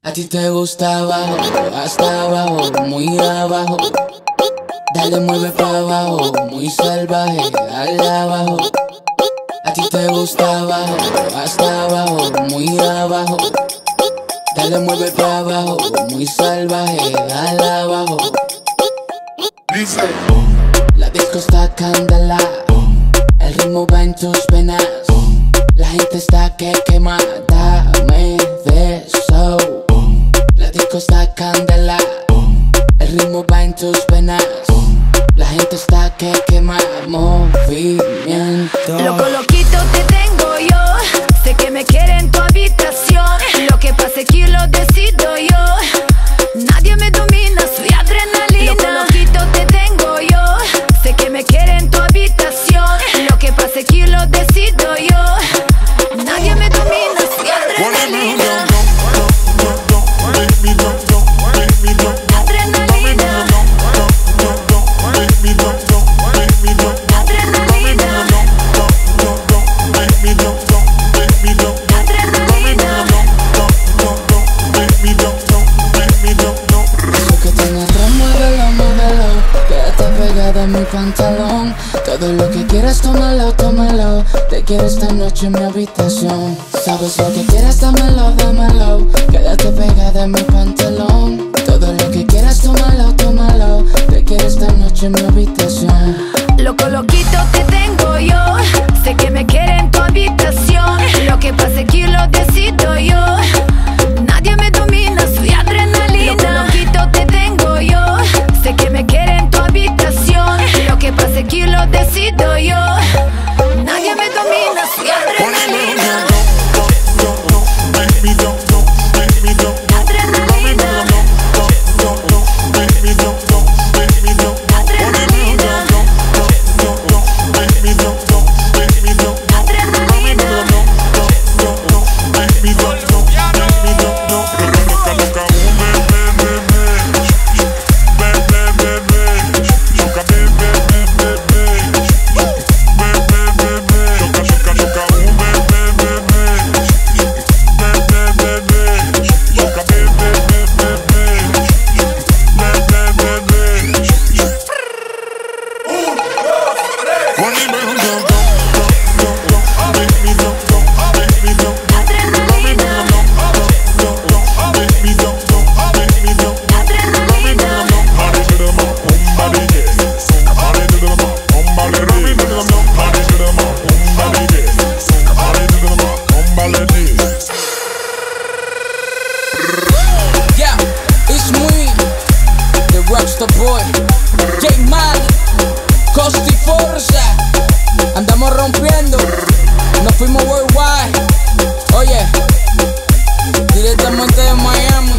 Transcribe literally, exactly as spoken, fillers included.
A ti te gusta abajo, hasta abajo, muy abajo. Dale, mueve para abajo, muy salvaje, dale abajo. A ti te gusta abajo, hasta abajo, muy abajo. Dale, mueve para abajo, muy salvaje, dale abajo. Dice, La disco está candela, el ritmo va en tus venas. La gente está que quema, dame de eso. La disco está candela, el ritmo va en tus venas. La gente está que quema, movimiento. Loco, loquito te tengo yo. Sé que me quiere en tu habitación. Lo que pasa aquí lo decido yo. Nadie me domina, soy adrenalina. Loco, loquito te tengo yo. Sé que me quiere en tu habitación. Lo que pasa aquí lo decido yo. Nadie me domina, soy adrenalina. Mi pantalón, todo lo que quieras tómalo, tómalo. Te quiero esta noche en mi habitación. Sabes lo que quieras, dámelo, dámelo. Quédate pegada en mi pantalón. Todo lo que quieras tómalo, tómalo. Te quiero esta noche en mi habitación. Loco, loquito te tengo yo. Sé que me quiere en tu habitación. Lo que pasa aquí lo decido yo. Nadie me domina, soy adrenalina. Loco, loquito te tengo yo. Sé que me quiere en tu habitación. Lo que pasa aquí lo decido yo. Nadie me domina, soy adrenalina. The boy, J Man, Costi Forza. Andamos rompiendo, nos fuimos worldwide. Oye, directamente de Miami.